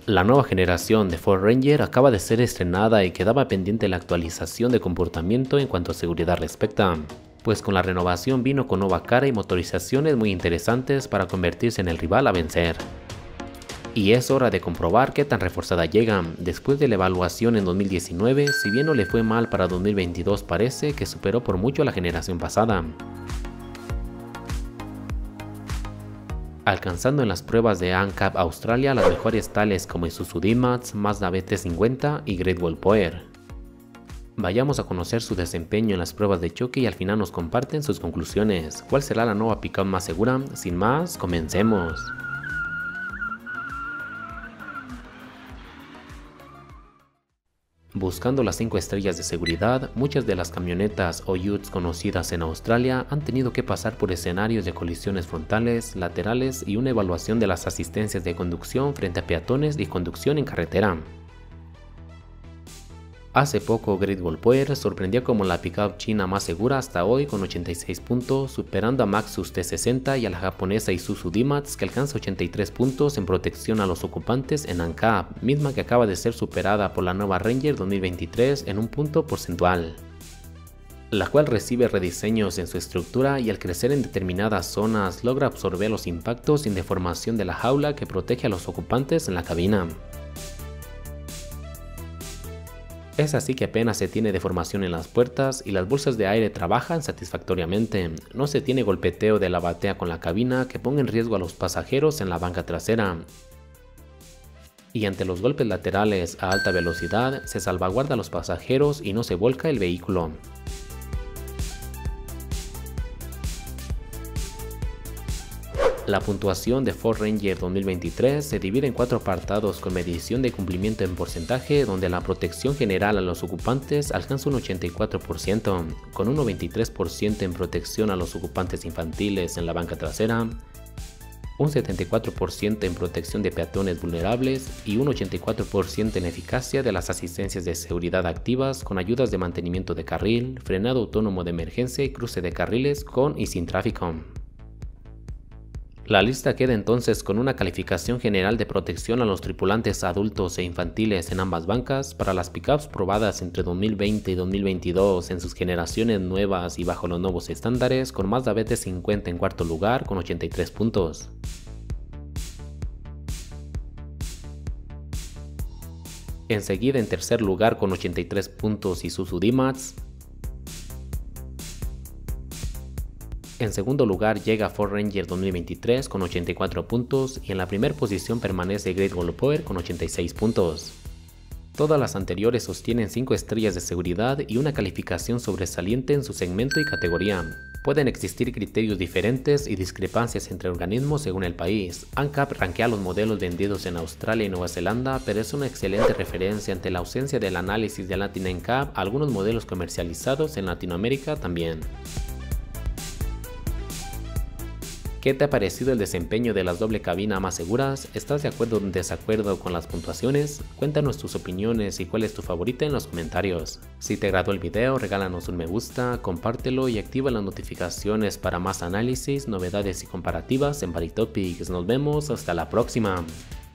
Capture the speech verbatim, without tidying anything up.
La nueva generación de Ford Ranger acaba de ser estrenada y quedaba pendiente la actualización de comportamiento en cuanto a seguridad respecta, pues con la renovación vino con nueva cara y motorizaciones muy interesantes para convertirse en el rival a vencer. Y es hora de comprobar qué tan reforzada llega. Después de la evaluación en dos mil diecinueve, si bien no le fue mal para dos mil veintidós, parece que superó por mucho a la generación pasada, alcanzando en las pruebas de A N C A P Australia las mejores tales como Isuzu D-Max, Mazda B T cincuenta y Great Wall Power. Vayamos a conocer su desempeño en las pruebas de choque y al final nos comparten sus conclusiones. ¿Cuál será la nueva pickup más segura? Sin más, comencemos. Buscando las cinco estrellas de seguridad, muchas de las camionetas o utes conocidas en Australia han tenido que pasar por escenarios de colisiones frontales, laterales y una evaluación de las asistencias de conducción frente a peatones y conducción en carretera. Hace poco Great Wall Power sorprendió como la pickup china más segura hasta hoy con ochenta y seis puntos, superando a Maxus T sesenta y a la japonesa Isuzu D-Max que alcanza ochenta y tres puntos en protección a los ocupantes en A N C A P, misma que acaba de ser superada por la nueva Ranger dos mil veintitrés en un punto porcentual, la cual recibe rediseños en su estructura y al crecer en determinadas zonas logra absorber los impactos sin deformación de la jaula que protege a los ocupantes en la cabina. Es así que apenas se tiene deformación en las puertas y las bolsas de aire trabajan satisfactoriamente. No se tiene golpeteo de la batea con la cabina que ponga en riesgo a los pasajeros en la banca trasera. Y ante los golpes laterales a alta velocidad se salvaguarda a los pasajeros y no se volca el vehículo. La puntuación de Ford Ranger dos mil veintitrés se divide en cuatro apartados con medición de cumplimiento en porcentaje, donde la protección general a los ocupantes alcanza un ochenta y cuatro por ciento, con un noventa y tres por ciento en protección a los ocupantes infantiles en la banca trasera, un setenta y cuatro por ciento en protección de peatones vulnerables y un ochenta y cuatro por ciento en eficacia de las asistencias de seguridad activas con ayudas de mantenimiento de carril, frenado autónomo de emergencia y cruce de carriles con y sin tráfico. La lista queda entonces con una calificación general de protección a los tripulantes adultos e infantiles en ambas bancas para las pickups probadas entre dos mil veinte y dos mil veintidós en sus generaciones nuevas y bajo los nuevos estándares, con Mazda B T cincuenta en cuarto lugar con ochenta y tres puntos. Enseguida en tercer lugar con ochenta y tres puntos Isuzu D-Max. En segundo lugar llega Ford Ranger dos mil veintitrés con ochenta y cuatro puntos y en la primera posición permanece Great Wall Power con ochenta y seis puntos. Todas las anteriores sostienen cinco estrellas de seguridad y una calificación sobresaliente en su segmento y categoría. Pueden existir criterios diferentes y discrepancias entre organismos según el país. A N C A P rankea los modelos vendidos en Australia y Nueva Zelanda, pero es una excelente referencia ante la ausencia del análisis de Latin N C A P, algunos modelos comercializados en Latinoamérica también. ¿Qué te ha parecido el desempeño de las doble cabina más seguras? ¿Estás de acuerdo o en desacuerdo con las puntuaciones? Cuéntanos tus opiniones y cuál es tu favorita en los comentarios. Si te agradó el video, regálanos un me gusta, compártelo y activa las notificaciones para más análisis, novedades y comparativas en Body Topics. Nos vemos hasta la próxima.